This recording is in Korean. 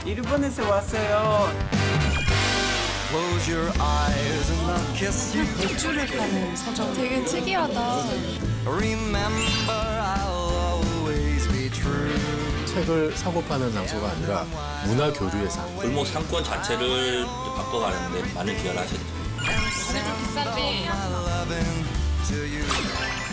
일본에서 왔어요. Close your eyes and I'll kiss you. 맥주를 파는 서점. 되게 특이하다. Remember, I'll always be true. 책을 사고 파는 장소가 아니라 문화 교류의 장. 골목 상권 자체를 바꿔가는데 많은 기여를 하셨죠. 근데 좀 비싼데. My loving to you.